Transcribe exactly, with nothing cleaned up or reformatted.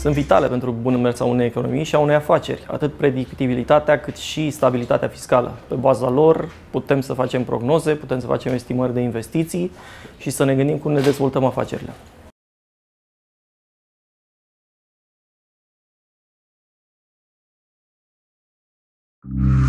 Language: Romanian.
sunt vitale pentru bunul mers a unei economii și a unei afaceri, atât predictibilitatea cât și stabilitatea fiscală. Pe baza lor putem să facem prognoze, putem să facem estimări de investiții și să ne gândim cum ne dezvoltăm afacerile. you